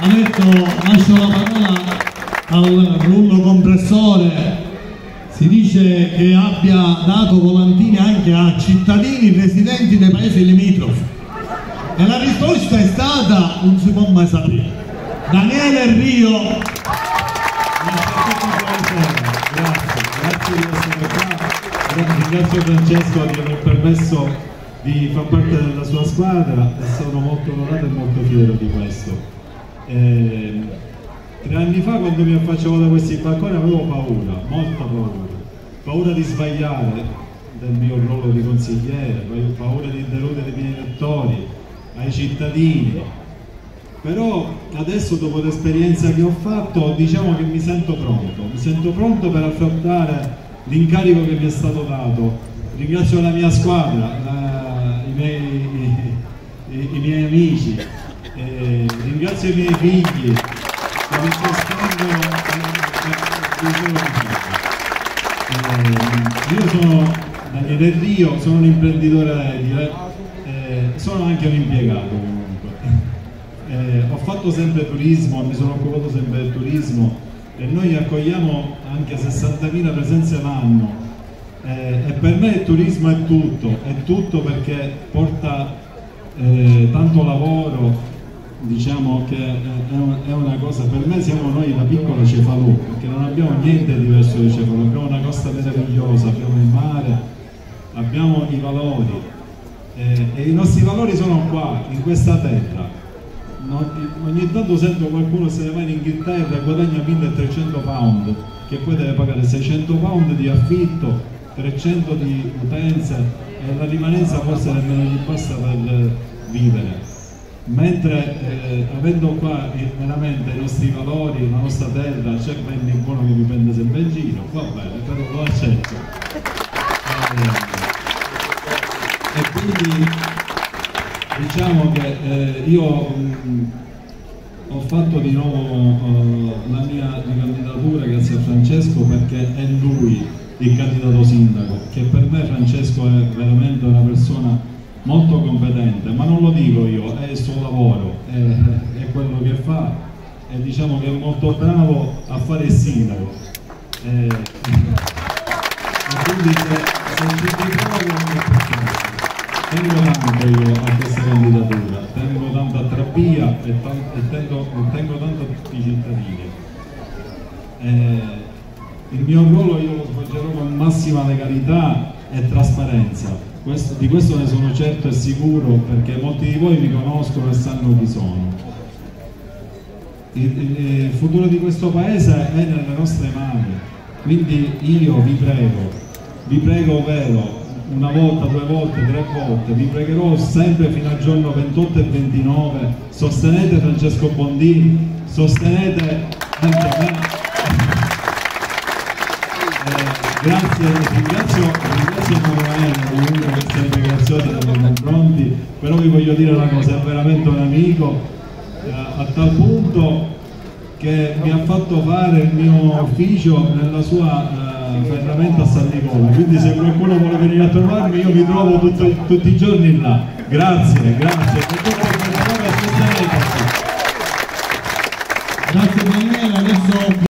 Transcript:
ha detto lascio la parola al rullo compressore. Si dice che abbia dato volantini anche a cittadini residenti dei paesi limitrofi e la risposta è stata non si può mai sapere. Daniele Rio. Grazie di essere qua, ringrazio Francesco di aver permesso di far parte della sua squadra e sono molto onorato e molto fiero di questo. 3 anni fa, quando mi affacciavo da questi balconi, avevo paura, molta paura di sbagliare del mio ruolo di consigliere, paura di deludere i miei elettori, ai cittadini. Però adesso, dopo l'esperienza che ho fatto, diciamo che mi sento pronto per affrontare l'incarico che mi è stato dato. Ringrazio la mia squadra, i miei amici, ringrazio i miei figli che mi sostengono. Io sono Daniele Rio, sono un imprenditore edile, sono anche un impiegato comunque. Ho fatto sempre turismo, mi sono occupato sempre del turismo e noi accogliamo anche 60.000 presenze l'anno. E per me il turismo è tutto perché porta tanto lavoro, diciamo che è una cosa, per me siamo noi la piccola Cefalù, perché non abbiamo niente di diverso da Cefalù, abbiamo una costa meravigliosa, abbiamo il mare, abbiamo i valori e i nostri valori sono qua, in questa terra. Ogni tanto sento qualcuno se ne va in Inghilterra e guadagna 1.300 pound, che poi deve pagare 600 pound di affitto, 300 di utenze e la rimanenza forse nemmeno gli basta per vivere. Mentre avendo qua veramente i nostri valori, la nostra terra, c'è Benny buono che mi prende sempre in giro, va bene, però lo accetto. E quindi diciamo che io ho fatto di nuovo la mia candidatura grazie a Francesco, perché è lui il candidato sindaco, che per me Francesco è veramente una persona molto competente, ma non lo dico io, è il suo lavoro, è quello che fa e diciamo che è molto bravo a fare il sindaco. E quindi se ci ritrovo tengo tanto io a questa candidatura, tengo tanto a Trabia e tengo tanto a tutti i cittadini. Il mio ruolo io lo svolgerò con massima legalità e trasparenza. Di questo ne sono certo e sicuro, perché molti di voi mi conoscono e sanno chi sono. Il futuro di questo paese è nelle nostre mani, quindi io vi prego vero, una volta, 2 volte, 3 volte, vi pregherò sempre fino al giorno 28 e 29, sostenete Francesco Bondini, sostenete anche me. Grazie, ringrazio Emanuele comunque per essere grazioso nei miei confronti, però vi voglio dire una cosa, è veramente un amico, a tal punto che mi ha fatto fare il mio ufficio nella sua ferramenta a San Nicola, quindi se qualcuno vuole venire a trovarmi io mi trovo tutti i giorni là. Grazie.